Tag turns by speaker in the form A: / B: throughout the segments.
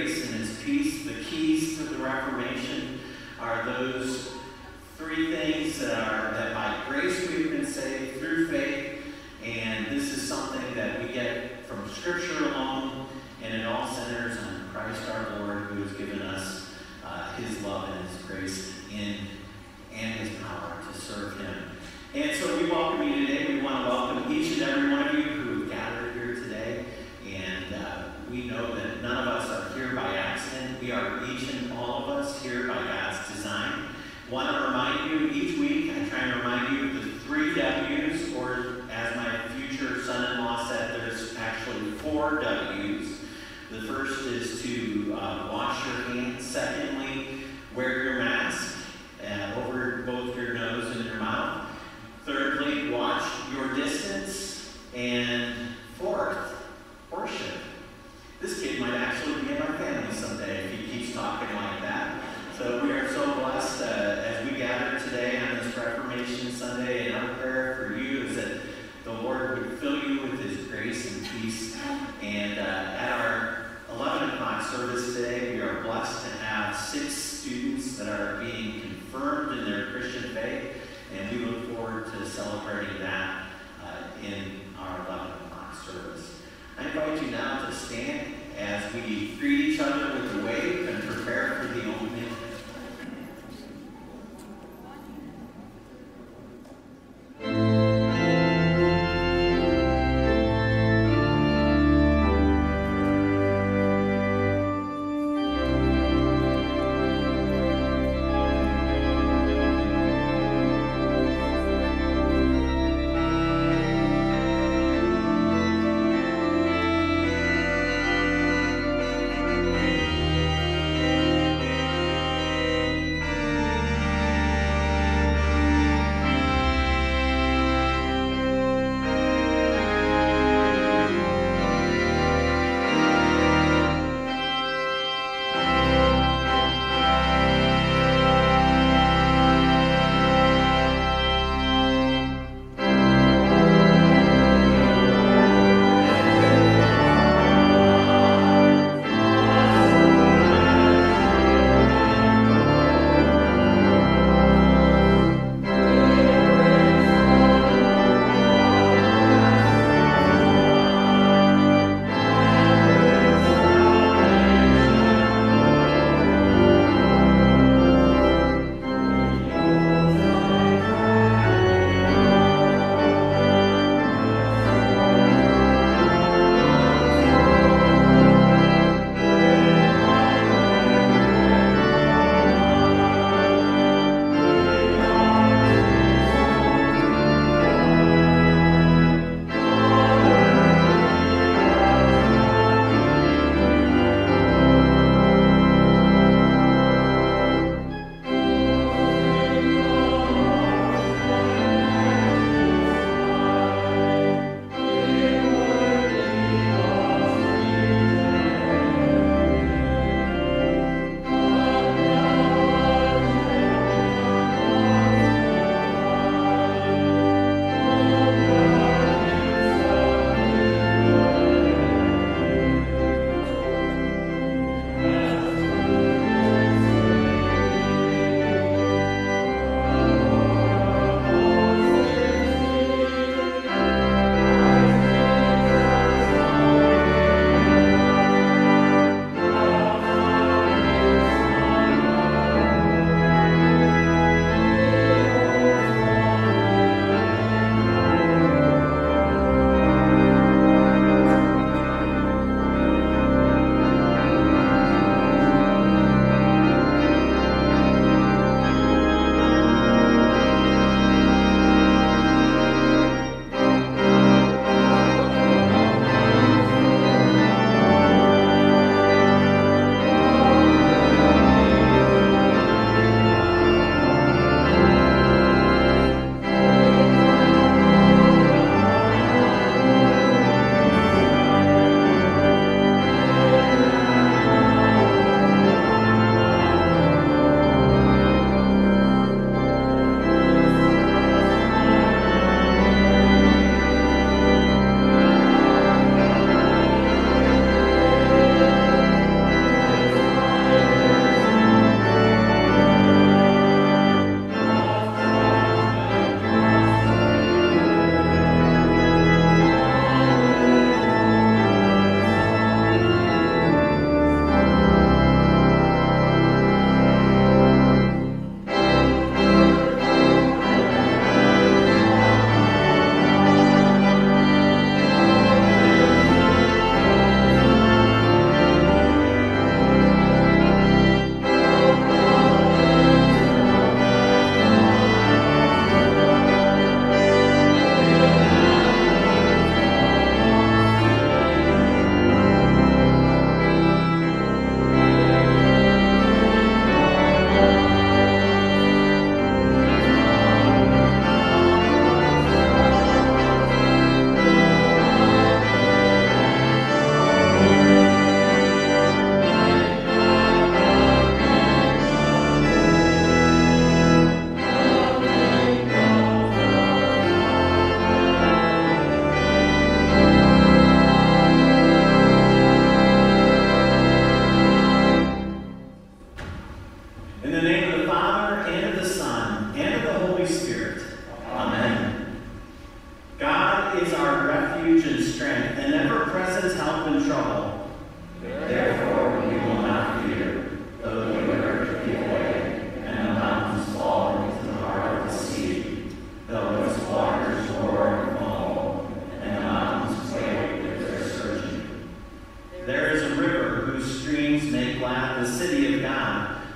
A: grace and his peace. The keys to the Reformation are those three things that by grace we've been saved through faith, and this is something that we get from Scripture alone, and it all centers on Christ our Lord, who has given us his love and his grace and his power to serve him. And so we welcome you today. We want to welcome each and every one of you who have gathered here today. And we know that none of us are here by accident. We are each and all of us here by God's design. Want to remind you each week, I try and remind you of the 3 W's, or as my future son-in-law said, there's actually 4 W's. The first is to wash your hands. Secondly, wear your mask over both your nose and your mouth. Thirdly, watch your distance. And fourth, worship. This kid might actually be in our family someday if he keeps talking like that. So we are so blessed as we gather today on this Reformation Sunday, and our prayer for you is that the Lord would fill you with his grace and peace. And at our 11 o'clock service today, we are blessed to have 6 students that are being confirmed in their Christian faith, and we look forward to celebrating that in our 11 o'clock service. I invite you now to stand as we greet each other with a wave and prepare for the opening.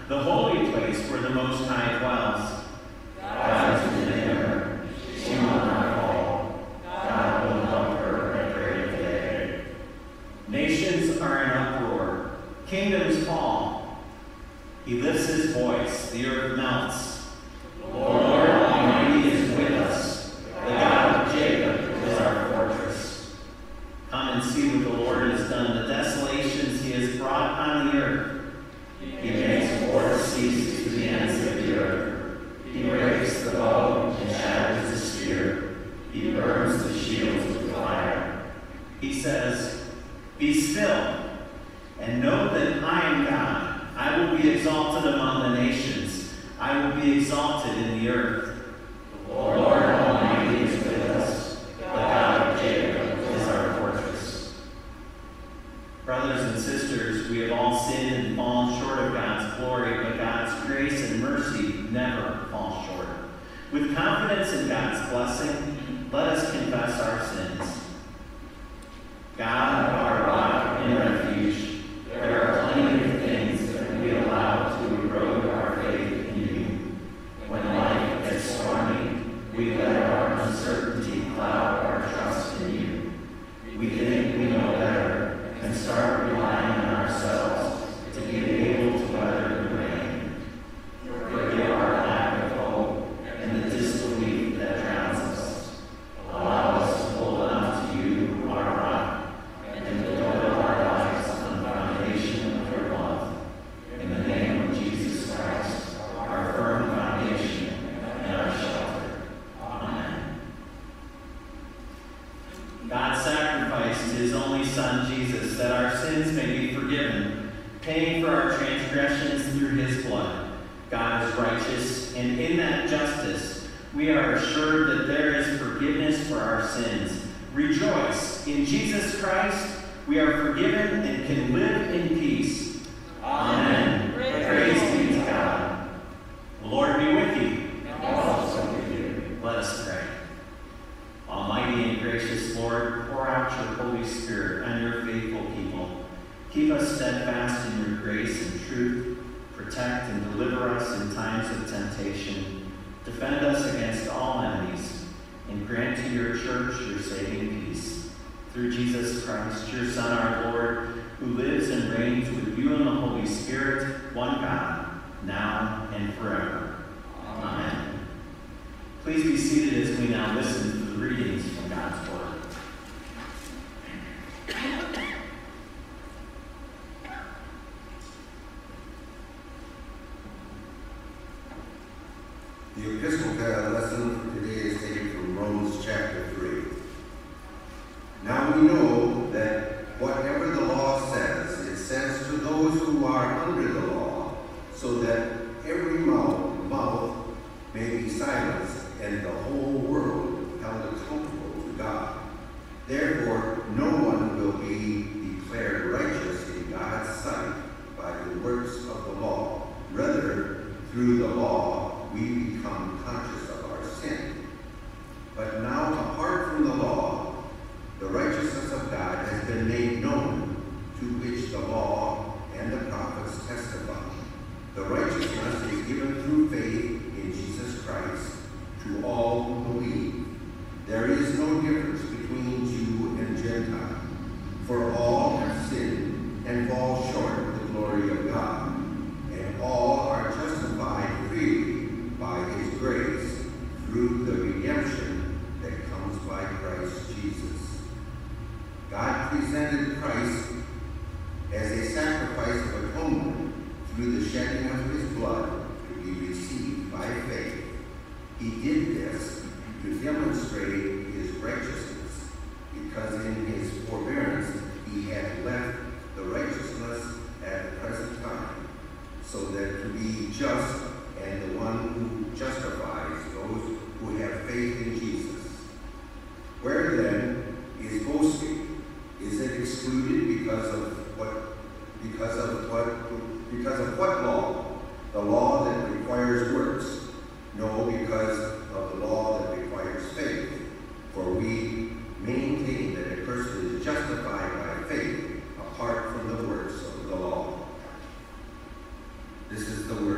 A: the holy place where the Most High dwells. God is within her. She will not fall. God will help her at break of day. Nations are in uproar. Kingdoms fall. He lifts his voice. The earth melts. The Lord Almighty is with us. The God of Jacob is our fortress. Come and see what the Lord has done, the desolations he has brought on the earth. He makes war cease to the ends of the earth. He breaks the bow and shatters the spear. He burns the shields with fire. He says, "Be still, and know that I am God. I will be exalted among the nations. I will be exalted in the earth. The Lord Almighty is with us. The God of Jacob is our fortress." Brothers and sisters, we have all sinned and fallen short of God's glory, but God's grace and mercy never fall short. With confidence in God's blessing, let us confess our sins. God, our rock and refuge, there are plenty of things that we allow to erode our faith in you. When life gets stormy, we let our uncertainty cloud our trust in you. We think we know better and start relying on ourselves to be able to weather the rain. Forgive our lack of hope and the disbelief that drowns us. Allow us to hold on to you, our rock, and to build our lives on the foundation of your love. In the name of Jesus Christ, our firm foundation and our shelter. Amen. God sacrificed his only Son, Jesus, that our sins may be forgiven, paying for our transgressions through his blood. God is righteous, and in that justice, we are assured that there is forgiveness for our sins. Rejoice. In Jesus Christ, we are forgiven and can live in peace. Amen. Praise be to God. The Lord be with you. And also with you. Let us pray. Almighty and gracious Lord, pour out your Holy Spirit on your faithful people. Keep us steadfast in your grace and truth. Protect and deliver us in times of temptation. Defend us against all enemies. And grant to your church your saving peace. Through Jesus Christ, your Son, our Lord, who lives and reigns with you in the Holy Spirit, one God, now and forever. Amen. Please be seated as we now listen to the readings from God's Word.
B: The Episcopal lesson for today is taken from Romans chapter 3. Now we know that whatever the law says, it says to those who are under the law, so that every mouth may be silenced and the whole world held accountable to God. Therefore, no one will be declared righteous in God's sight by the works of the law. Rather, through the law, we become conscious of our sin. But now, apart from the law, the righteousness of God has been made known, to which the law and the prophets testify. The righteousness is given through faith in Jesus Christ to all who believe. There is no difference between Jew and Gentile, for all have sinned and fall short of the glory of God, and all are justified freely by his grace through the redemption that comes by Christ Jesus. God presented Christ as a sacrifice of atonement through the shedding of his blood to be received by faith. He did this to demonstrate his righteousness, because in his forbearance he had left the righteousness at the present time, so that to be just and the one who justifies those who have faith in Jesus. Where then is boasting? Is it excluded because of what law? The law that requires works? No, because of the law that requires faith. For we maintain that a person is justified by faith apart from the works of the law. This is the word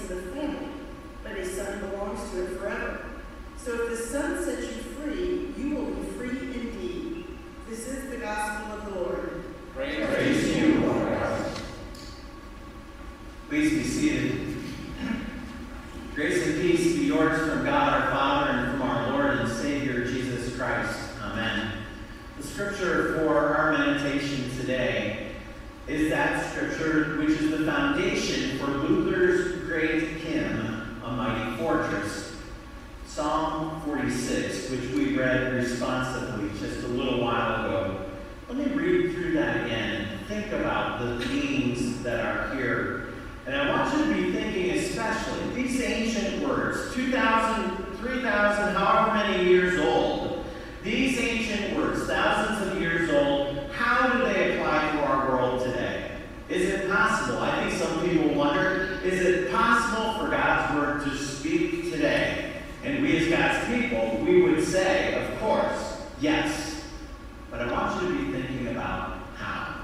C: of the family, but a son belongs to it forever. So if the Son sets you free, you will be free indeed. This is the gospel of the Lord.
A: Praise to you, Lord Christ. Please be seated. Grace and peace be yours from God our Father and from our Lord and Savior Jesus Christ. Amen. The scripture for our meditation today is that scripture which is the foundation for Luther's great hymn, A Mighty Fortress, Psalm 46, which we read responsively just a little while ago. Let me read through that again and think about the themes that are here. And I want you to be thinking especially these ancient words, 2,000, 3,000, however many years old. These ancient words, thousands of years old, how do they apply to our world today? Is it possible? I think some people wonder, is it possible for God's word to speak today? And we as God's people, we would say, of course, yes. But I want you to be thinking about how.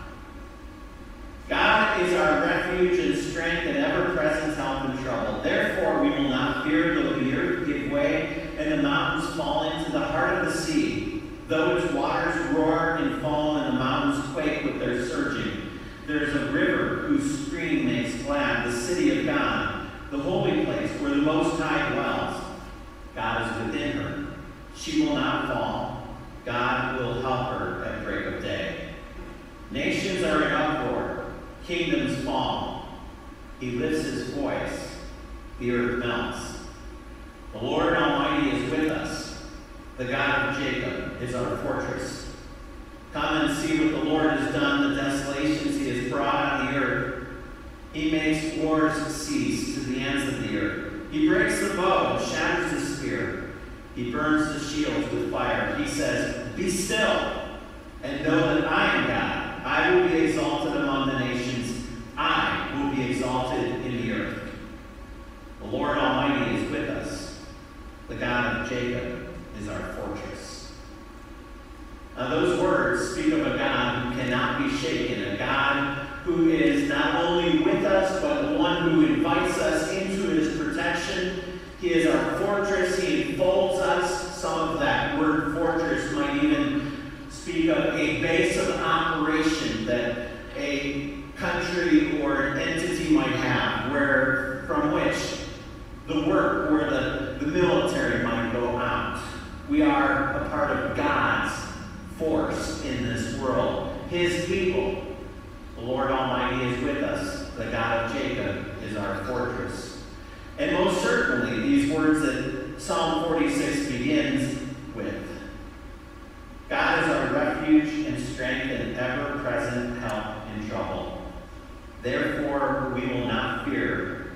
A: God is our refuge and strength and ever-present help in trouble. Therefore, we will not fear though the earth give way and the mountains fall into the heart of the sea. Though its waters roar and foam and the mountains quake with their surging. There is a river whose stream makes glad the city of God, the holy place where the Most High dwells. God is within her. She will not fall. God will help her at break of day. Nations are in uproar. Kingdoms fall. He lifts his voice. The earth melts. The Lord Almighty is with us. The God of Jacob is our fortress. Come and see what the Lord has done, the desolations he has brought on the earth. He makes wars cease to the ends of the earth. He breaks the bow and shatters the spear. He burns the shields with fire. He says, be still and know that I am God. I will be exalted among the nations. I will be exalted in the earth. The Lord Almighty is with us. The God of Jacob is our fortress. Now those words speak of a God who cannot be shaken, a God who is not only with us, but one who invites us into his protection. He is our fortress. He enfolds us. Some of that word fortress might even speak of a base of operation that a country or an entity might have, from which the work or the military might go out. We are a part of God's force in this world, his people. The Lord Almighty is with us. The God of Jacob is our fortress. And most certainly, these words that Psalm 46 begins with. God is our refuge and strength and ever-present help in trouble. Therefore, we will not fear.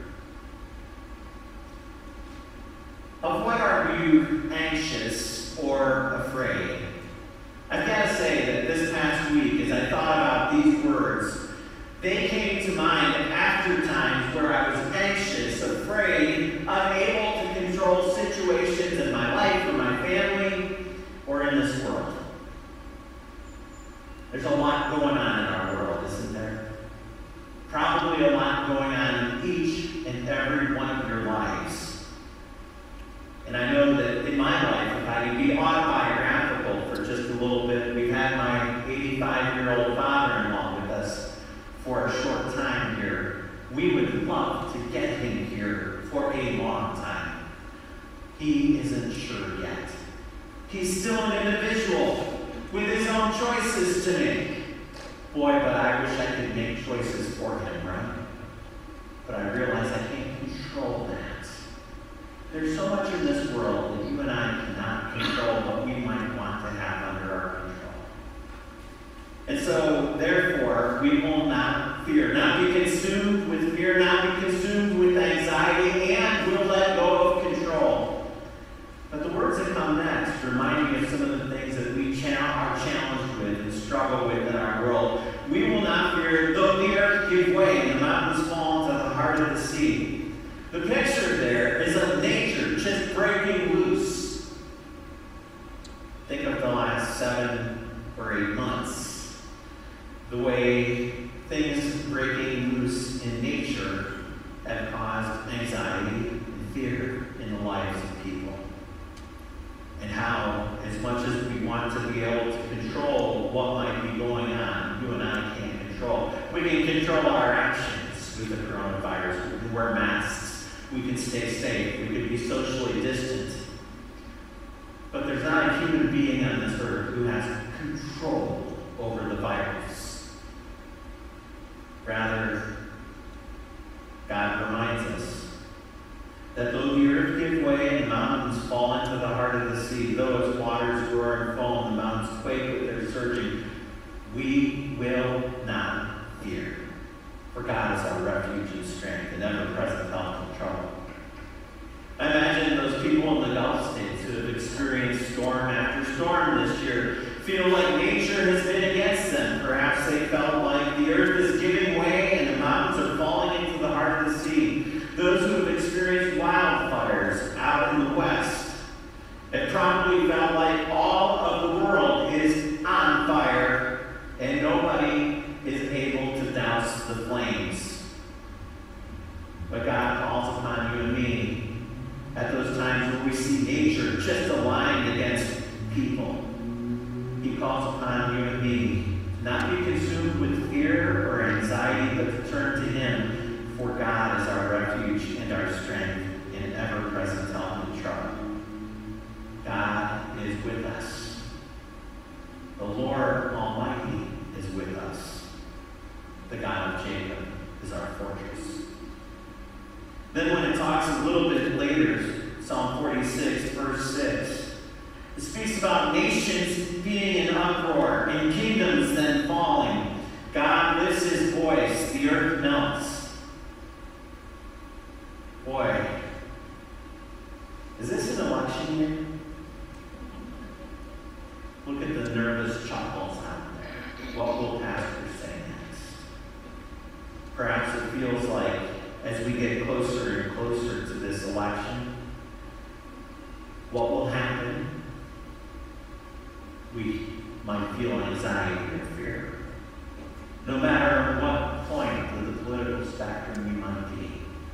A: Of what are you anxious or afraid? I've got to say that this past week, as I thought about these words, they came to mind after times where I was anxious, afraid, unable to control situations in my life or my family or in this world. There's a lot going on in our world, isn't there? Probably a lot going on in each and every one of your lives. And I know that in my life, if I can be autobiographical for just a little bit, we've had my 85-year-old father-in-law with us for a short time here. We would love to get him here for a long time. He isn't sure yet. He's still an individual with his own choices to make. Boy, but I wish I could make choices for him, right? But I realize I can't control that. There's so much in this world that you and I cannot control, but we might want to have under our control. And so, therefore, we will not fear, not be consumed with fear, not be consumed with anxiety, and we'll let go of control. But the words that come next remind me of some of the things that we are challenged with and struggle with in our world. We will not fear, though the earth give way and the mountains fall into the heart of the sea. The picture there is of nature just breaking loose. Think of the last 7 or 8 months. The way things breaking loose in nature have caused anxiety and fear in the lives of people. And how, as much as we want to be able to control what might be going on, you and I can't control. We can control our actions with the coronavirus. We can wear masks. We can stay safe. We can be socially distant. But there's not a human being on this earth who has control over the virus. Rather, God reminds us that though the earth give way and the mountains fall into the heart of the sea, though its waters roar and foam and the mountains quake with their surging, we will not fear. For God is our refuge and strength, and ever-present help in trouble. I imagine those people in the Gulf states who have experienced storm after storm this year feel like nature has been against them. Perhaps they felt like the earth is giving way and the mountains are falling into the heart of the sea. Those who have experienced wildfires out in the west have probably felt like all of the world is on fire and nobody is able to douse the flames. But God calls upon you and me at those times where we see nature just aligned against people. He calls upon you and me to not be consumed with fear or anxiety, but to turn to Him, for God is our refuge and our strength and ever-present help in trouble. God is with us. The Lord Almighty is with us. The God of Jacob is our fortress. Then when it talks a little bit later, Psalm 46, verse 6, it speaks about nations being in uproar and kingdoms then falling. God lifts His voice, the earth melts. Boy, is this an election year? Look at the nervous chuckles out there. What will Pastor say next? Perhaps it feels like as we get closer and closer to this election, what will happen? We might feel anxiety and fear. No matter what point of the political spectrum we might be.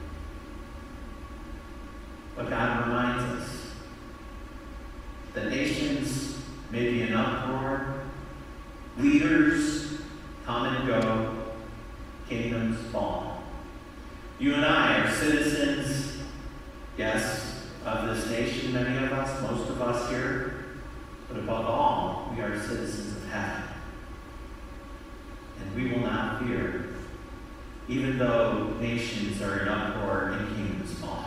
A: But God reminds us that nations may be in uproar, leaders come and go, kingdoms fall. You and I are citizens, yes, of this nation, many of us, most of us here, but above all, we are citizens of heaven. And we will not fear, even though nations are in uproar and kingdoms fall.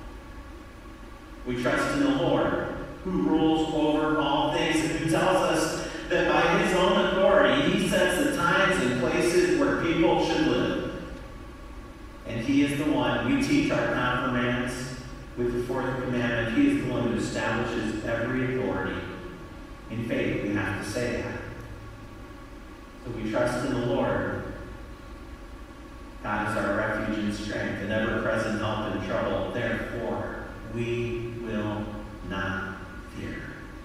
A: We trust in the Lord, who rules over all things, and who tells us that by His own authority, He sets the times and places where people should live. And He is the one, we teach our confirmants with the fourth commandment. He is the one who establishes every authority. In faith, we have to say that. So we trust in the Lord. God is our refuge and strength, and ever-present help in trouble. Therefore, we will not fear.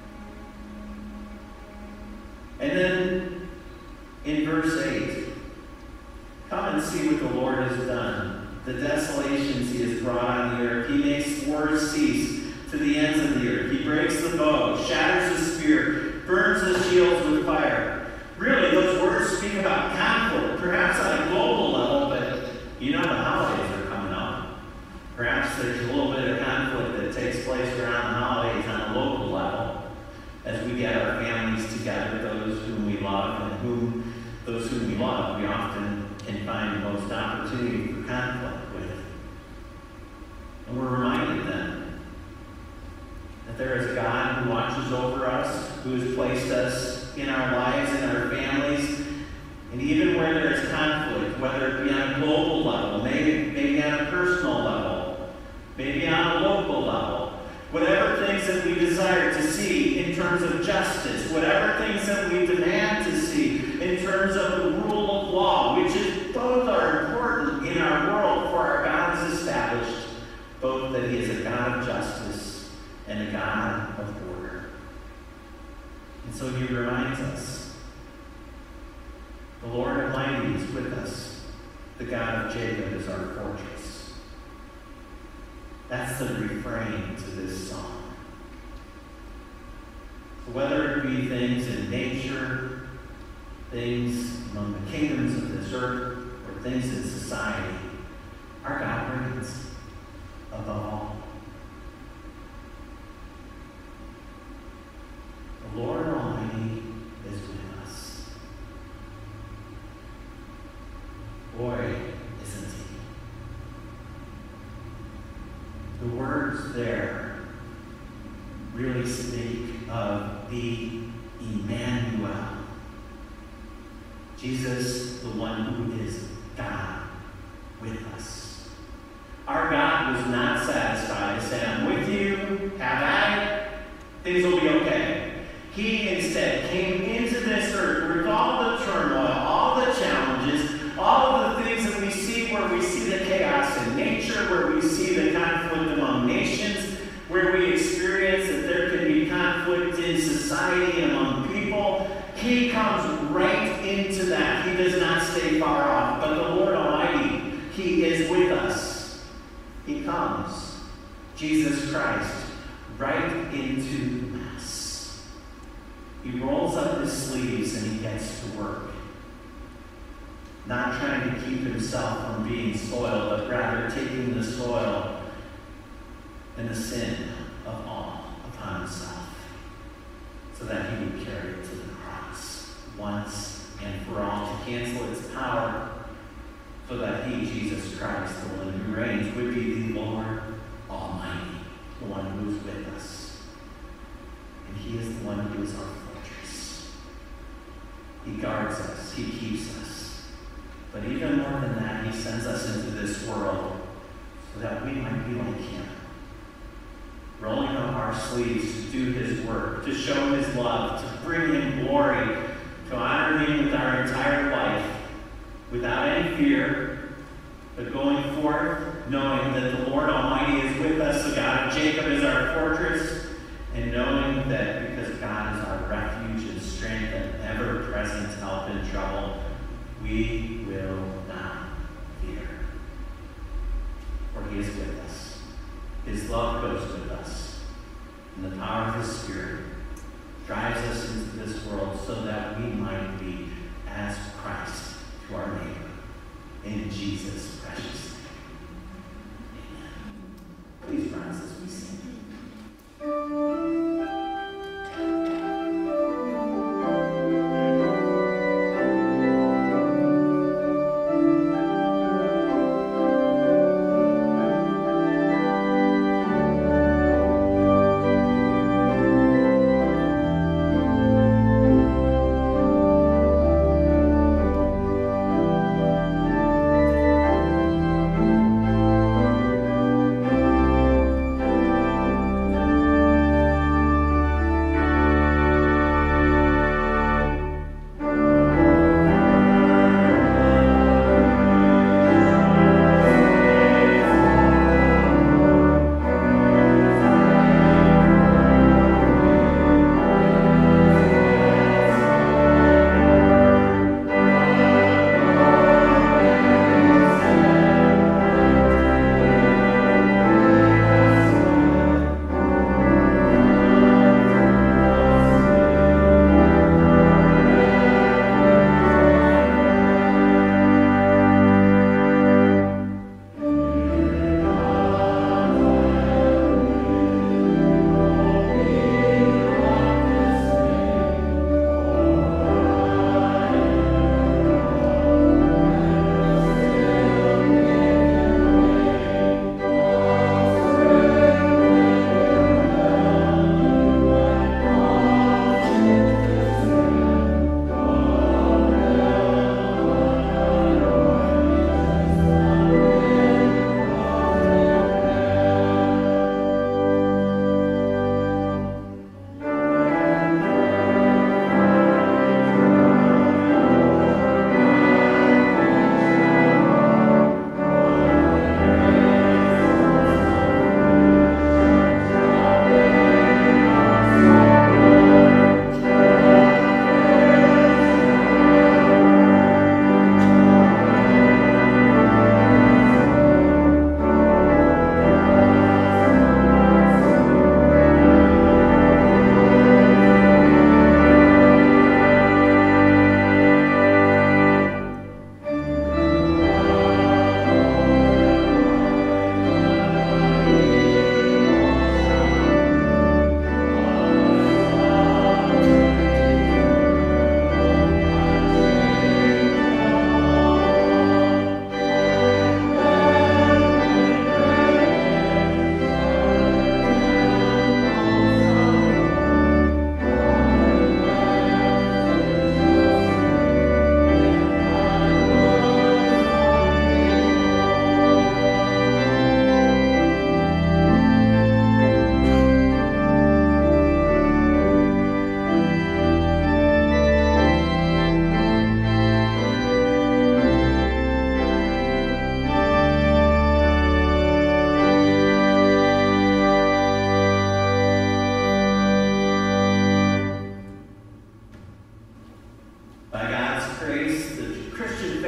A: And then, in verse 8, come and see what the Lord has done. The desolations He has brought on the earth. He makes wars cease to the ends of the earth. He breaks the bow, shatters the spear, burns the shields with fire. Really, those words speak about conflict, perhaps on a global level, but you know the holidays are coming up. Perhaps there's a little bit of conflict that takes place around the holidays on a local level as we get our families together, those whom we love, and those whom we love, we often can find the most opportunity for conflict with. And we're reminded then that there is a God who watches over us, who has placed us in our lives, in our families, and even where there is conflict, whether it be on a global level, maybe on a personal level, maybe on a local level, whatever things that we desire to see in terms of justice, whatever things that we demand to see in terms of the rule of law, which is both are important in our world, for our God has established both that He is a God of justice and a God of order. And so He reminds us, the Lord Almighty is with us. The God of Jacob is our fortress. That's the refrain to this song. So whether it be things in nature, things among the kingdoms of this earth, or things in society, our God reigns above all. The Lord Almighty is with us. Boy, isn't he? The words there really speak of the Emmanuel. Jesus, the one who is God with us. Our God was not satisfied to say, I'm with you, have at it, things will be okay. He instead came into this earth with all the turmoil, all the challenges, all of the things that we see, where we see the chaos in nature, where we see the conflict among nations, where we experience that there can be conflict in society and among people. He comes right into that. He does not stay far off. But the Lord Almighty, he is with us. He comes, Jesus Christ, right into the mess. He rolls up his sleeves and he gets to work. Not trying to keep himself from being soiled, but rather taking the soil and the sin of all upon himself, so that he would carry it to the cross once and for all, to cancel its power, so that he, Jesus Christ, the one who reigns, would be the Lord Almighty, the one who is with us. And he is the one who is our fortress. He guards us. He keeps us. But even more than that, he sends us into this world so that we might be like him, rolling up our sleeves to do his work, to show his love, to bring him glory, to honor him with our entire life, without any fear, but going forth knowing that the Lord Almighty is with us, the God of Jacob is our fortress, and knowing that because God is our refuge and strength and ever-present help in trouble, we will not fear. For he is with us. His love goes with us. And the power of his Spirit drives us into this world so that we might be as Christ to our neighbor. In Jesus' precious name. Amen. Please rise as we sing.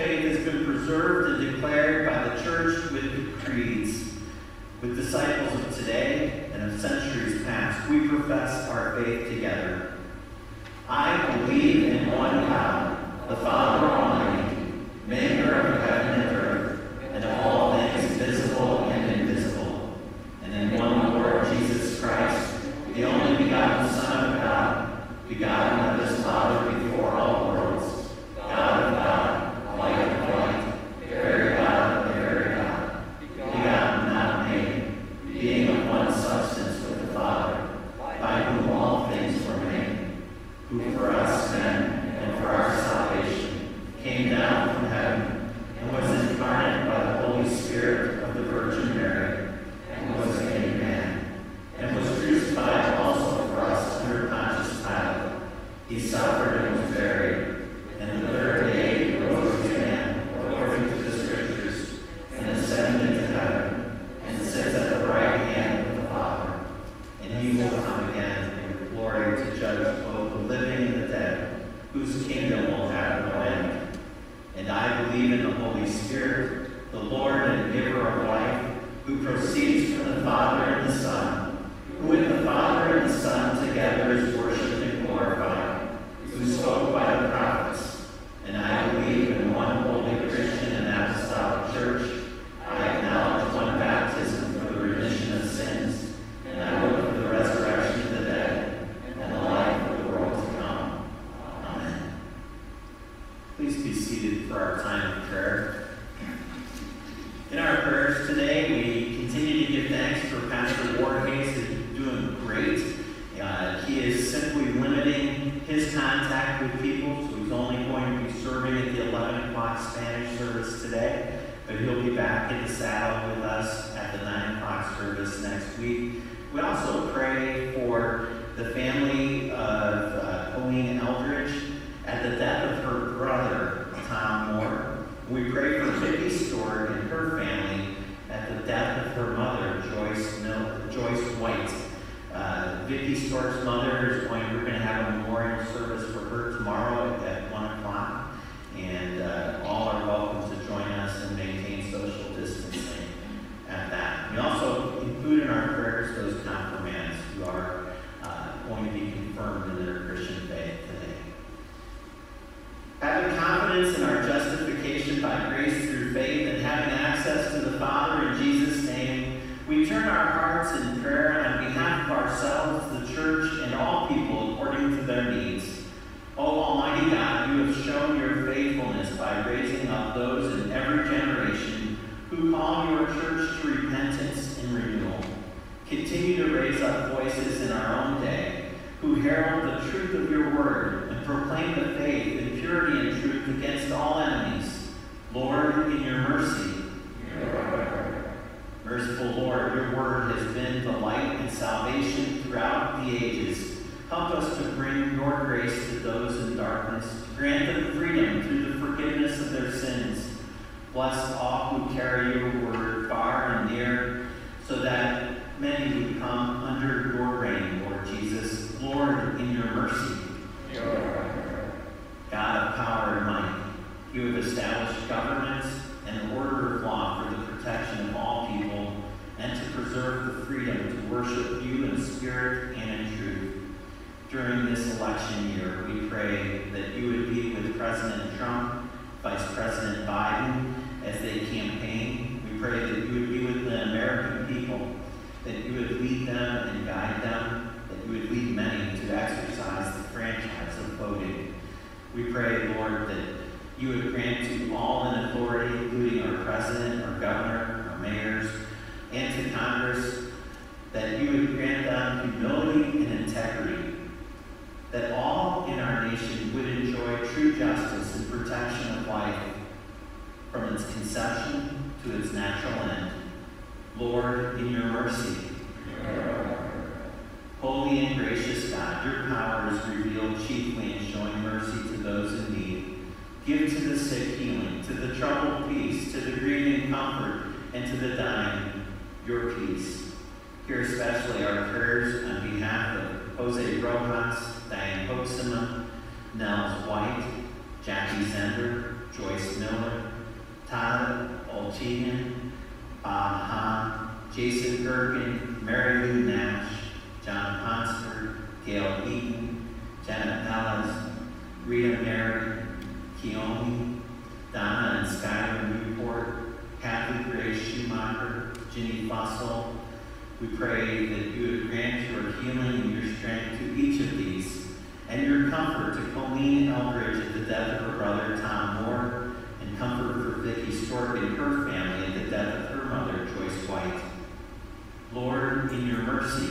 A: faith has been preserved and declared by the church with creeds. With disciples of today and of centuries past, we profess our faith together. I believe in one God, the Father Almighty, maker of heaven and earth, and of all things visible and invisible, and in one Lord Jesus Christ, the only begotten Son of God, begotten of his Father before all worlds, God of God, light of light, very God of very God, begotten, not made, being of one substance with the Father, by whom all things were made, who for us men and for our salvation came down from heaven and was incarnate by the Holy Spirit of the Virgin Mary, and was made man, and was crucified also for us under Pontius Pilate. He suffered and was buried, and the third day he rose again, according to the Scriptures, and ascended into heaven, and sits at the right hand of the Father. And he will come again in glory to judge both the living and the dead, whose kingdom will have no end. And I believe in the Holy Spirit, the Lord and giver of life, who proceeds from the Father and the Son, who with the Father and the Son together is worshipped and glorified, who spoke by the prophets. And I believe in one holy Christian and apostolic church. I acknowledge one baptism for the remission of sins, and I look for the resurrection of the dead and the life of the world to come. Amen. Please be seated for our time of prayer. In our prayers today, we continue to give thanks for Pastor Ward Hayes, who's doing great. He is simply limiting his contact with people, so he's only going to be serving at the 11 o'clock Spanish service today, but he'll be back in the saddle with us at the 9 o'clock service next week. We also pray for the family of Colleen Eldridge at the death of her brother, Tom Moore. We pray for Vicki Stewart and her family at the death of her mother, Joyce White. Vicki Stewart's mother we're going to have a memorial service for her tomorrow at 1 o'clock, and all are welcome to join us and maintain social distancing at that. We also include in our prayers those confirmands who are going to be confirmed in their Christian faith today. Having confidence in our justification by grace through faith and having access to the Father in Jesus' name, we turn our hearts in prayer on behalf of ourselves, the church, and all people according to their needs. O Almighty God, you have shown your faithfulness by raising up those in every generation who call your church to repentance and renewal. Continue to raise up voices in our own day who herald the truth of your word and proclaim the faith and purity and truth against all enemies. Lord, in your mercy. Merciful Lord, your word has been the light and salvation throughout the ages. Help us to bring your grace to those in darkness, to grant them freedom through the forgiveness of their sins. Bless all who carry your word far and near, so that many would come under your reign, Lord Jesus. Lord, in your mercy. God of power and might, you have established governments and an order of law for the protection of all people and to preserve the freedom to worship you in spirit and in truth. During this election year, we pray that you would be with President Trump, Vice President Biden as they campaign. We pray that you would be with the American people, that you would lead them and guide them, that you would lead many to exercise the franchise of voting. We pray, Lord, that you would grant to all in authority, including our president, our governor, our mayors, and to Congress, that you would grant them humility and integrity, that all in our nation would enjoy true justice and protection of life from its conception to its natural end. Lord, in your mercy. Holy and gracious God, your power is revealed chiefly in showing mercy to those in need. Give to the sick healing, to the troubled peace, to the grieving comfort, and to the dying your peace. Hear especially our prayers on behalf of Jose Rojas, Diane Hoeksema, Nels White, Jackie Zender, Joyce Miller, Olchian, Bob Hahn, Jason Gergen, Mary Lou Nash, John Ponster, Gail Eaton, Janet Ellis, Rita Mary, Keomi, Donna and Skylar Newport, Kathy Grace Schumacher, Ginny Fussell. We pray that you would grant your healing and your strength to each of these, and your comfort to Colleen Eldridge at the death of her brother Tom Moore, and comfort for Vicki Stork and her family at the death of her mother Joyce White. Lord, in your mercy,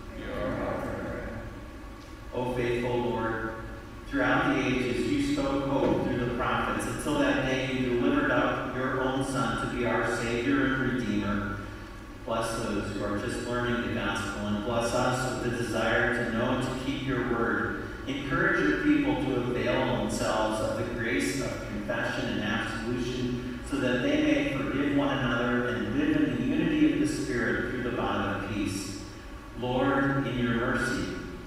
A: O faithful Lord, throughout the ages you spoke hope through the prophets until that day you delivered up your own Son to be our Savior and Redeemer. Bless those who are just learning the gospel, and bless us with the desire to know and to keep your word. Encourage your people to avail themselves of the grace of confession and absolution so that they may forgive one another and live in the unity of the Spirit through the bond of peace. Lord, in your mercy,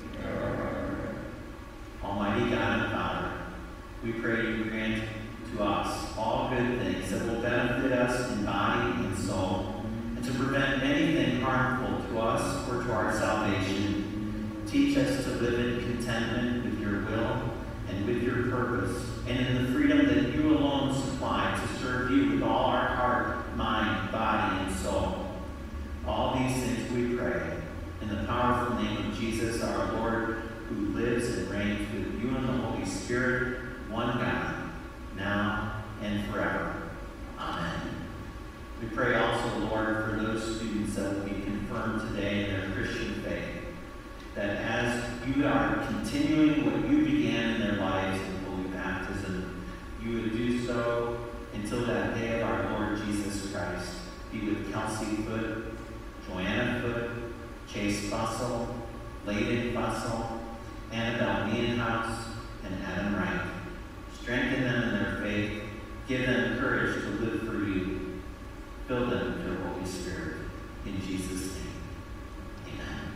A: Almighty God and Father, we pray you grant to us all good things that will benefit us in body and soul, and to prevent anything harmful to us or to our salvation. Teach us to live in contentment with your will and with your purpose, and in the freedom that you alone supply to serve you with all our heart, mind, body, and soul. All these things we pray in the powerful name of Jesus, our Lord, who lives and reigns with you and the Holy Spirit, one God, now and forever. Amen. We pray also, Lord, for those students that will be confirmed today in their Christian faith, that as you are continuing what you began in their lives in holy baptism, you would do so until that day of our Lord Jesus Christ. Be with Kelsey Foote, Joanna Foote, Chase Fussell, Layden Fussell, Annabelle Meehanhouse, and Adam Wright. Strengthen them in their faith. Give them courage to live for you. Fill them with your Holy Spirit. In Jesus' name, amen.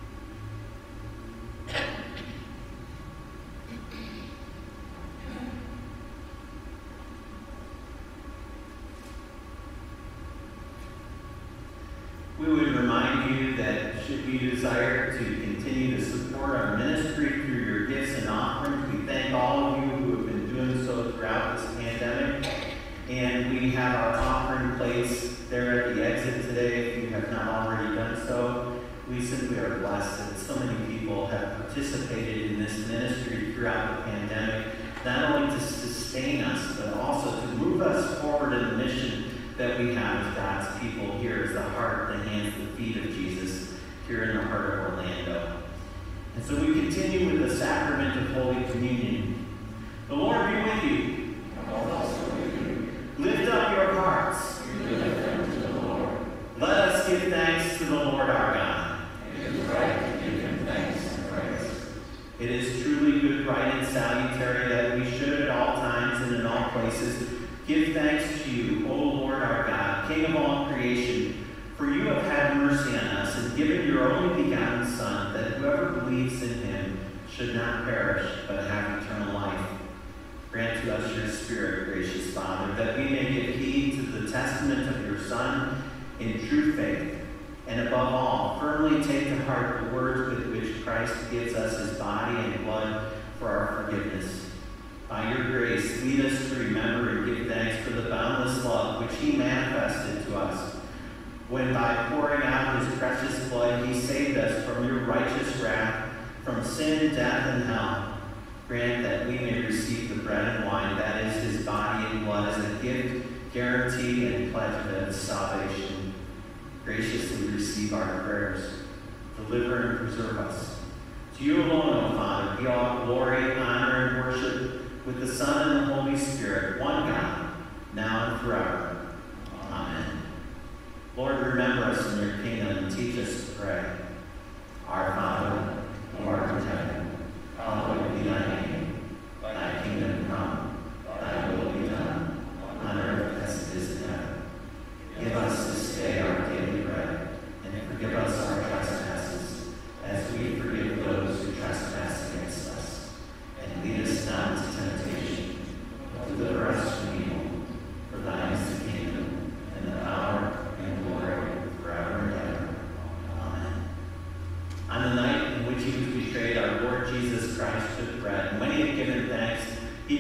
A: We would remind you that should you desire to continue to support our ministry through your gifts and offerings, we thank all of you who have been doing so throughout this pandemic. And we have our offering plates there at the exit today if you have not already done so. We simply are blessed that so many people have participated in this ministry throughout the pandemic, not only to sustain us, but also to move us forward in the mission that we have as God's people here as the heart, the hands, the feet of Jesus here in the heart of Orlando. And so we continue with the sacrament of Holy Communion. The Lord be with you. And also with you. Lift up your hearts. We lift them to the Lord. Let us give thanks to the Lord our God. It is right to give him thanks and praise. It is truly good, right, and salutary that we should at all times and in all places give thanks to you, O Lord our God, King of all creation, for you have had mercy on us and given your only begotten Son, that whoever believes in him should not perish, but have eternal life. Grant to us your Spirit, gracious Father, that we may give heed to the testament of your Son in true faith, and above all, firmly take to heart the words with which Christ gives us his body and blood for our forgiveness. By your grace, lead us to remember and give thanks for the boundless love which he manifested to us, when by pouring out his precious blood he saved us from your righteous wrath, from sin, death, and hell. Grant that we may receive the bread and wine, that is his body and blood, as a gift, guarantee, and pledge of his salvation. Graciously receive our prayers. Deliver and preserve us. To you alone, O Father, be all glory, honor, and worship, with the Son and the Holy Spirit, one God, now and forever. Amen. Lord, remember us in your kingdom and teach us to pray. Our Father, who art in heaven, hallowed be thy name. Thy kingdom come, thy will be done, on earth as it is in heaven. Give us this day our daily bread, and forgive us our trespasses, as we forgive those who trespass against us. And lead us not into temptation, but deliver us from evil. For thine is the kingdom,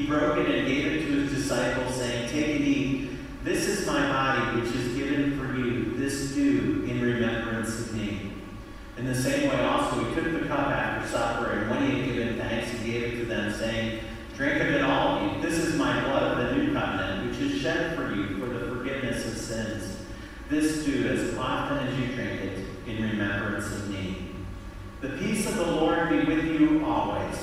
A: broke it and gave it to his disciples, saying, "Take and eat. This is my body, which is given for you. This do in remembrance of me." In the same way also he took the cup after supper, and when he had given thanks, he gave it to them, saying, "Drink of it, all of you. This is my blood of the new covenant, which is shed for you for the forgiveness of sins. This do as often as you drink it in remembrance of me." The peace of the Lord be with you always.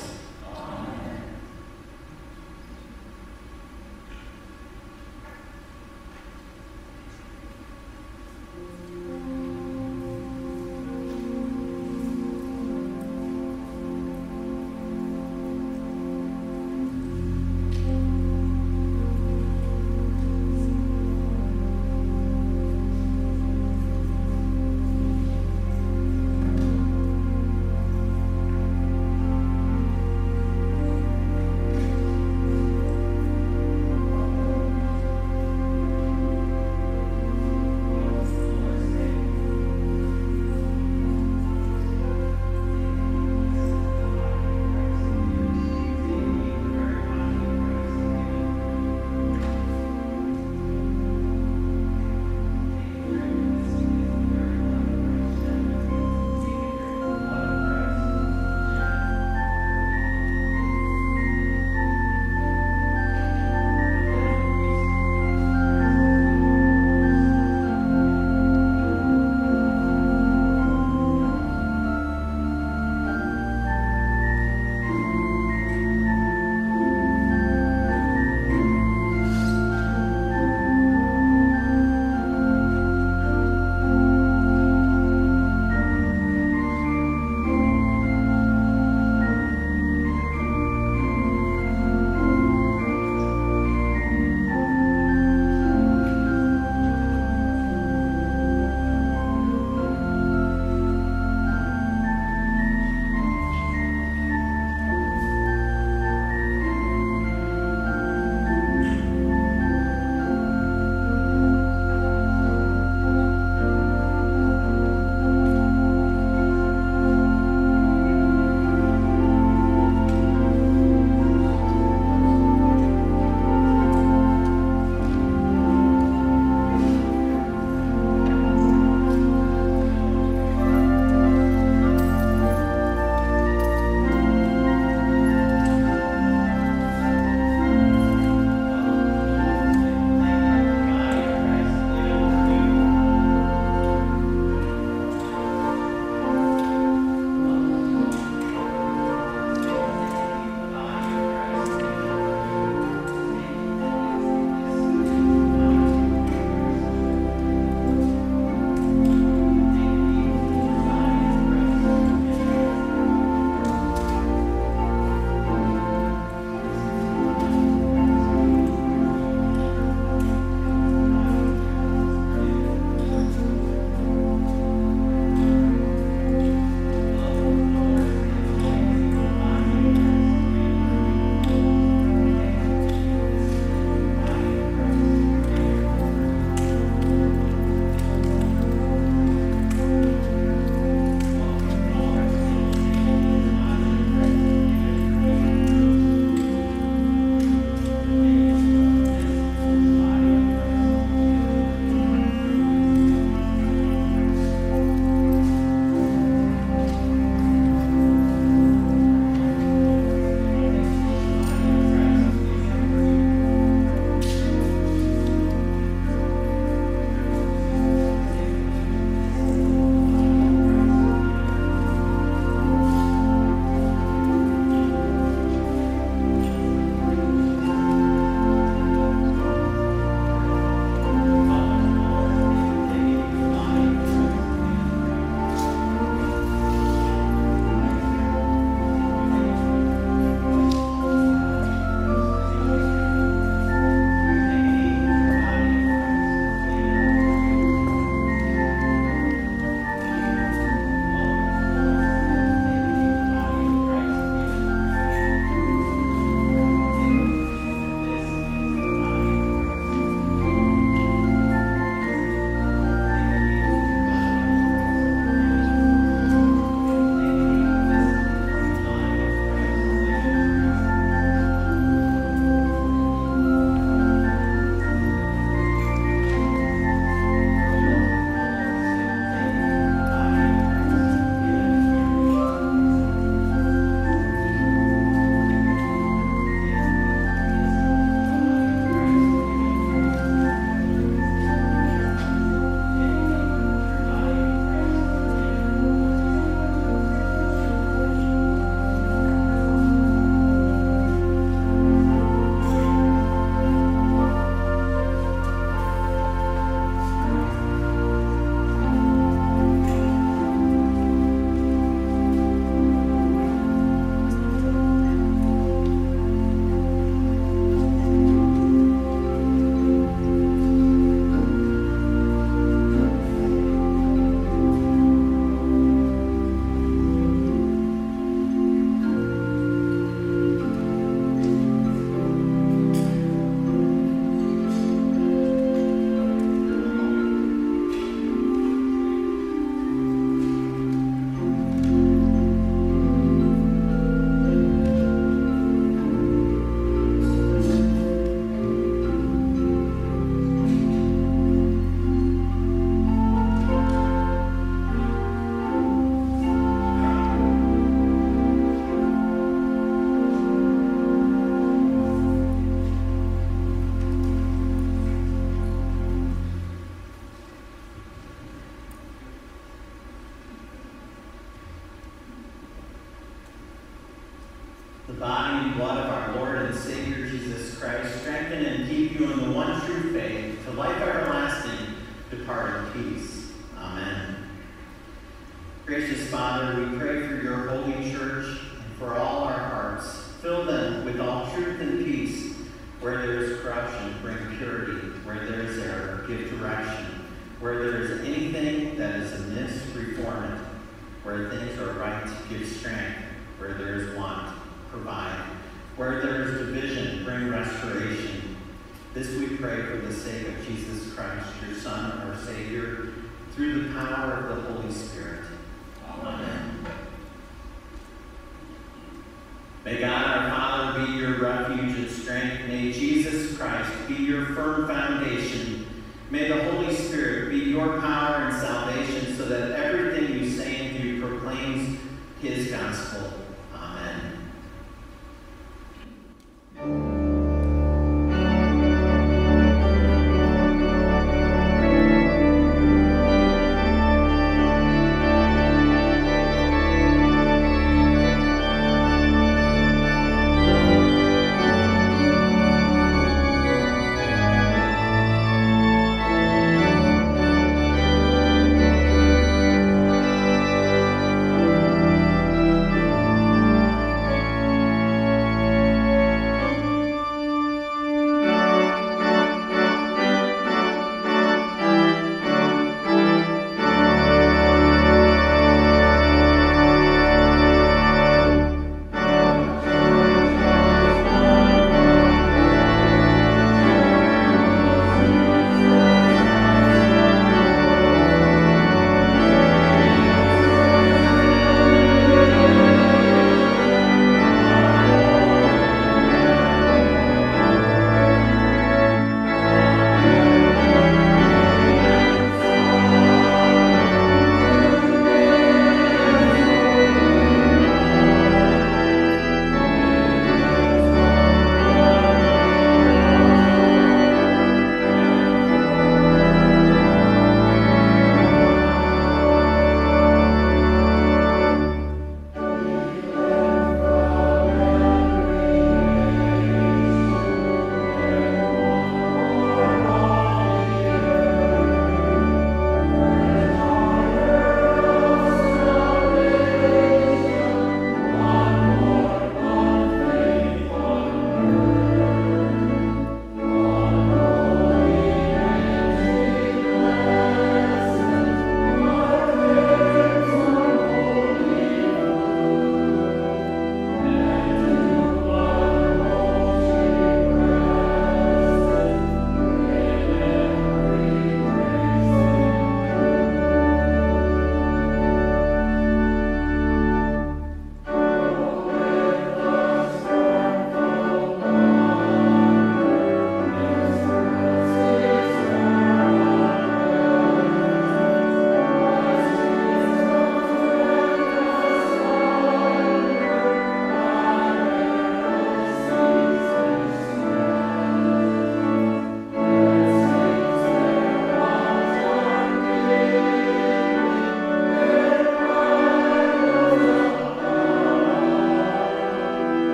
A: Father, we pray for your holy church and for all our hearts. Fill them with all truth and peace. Where there is corruption, bring purity. Where there is error, give direction. Where there is anything that is amiss, reform it. Where things are right, give strength. Where there is want, provide. Where there is division, bring restoration. This we pray for the sake of Jesus Christ, your Son, our Savior, through the power of the Holy Spirit. Amen.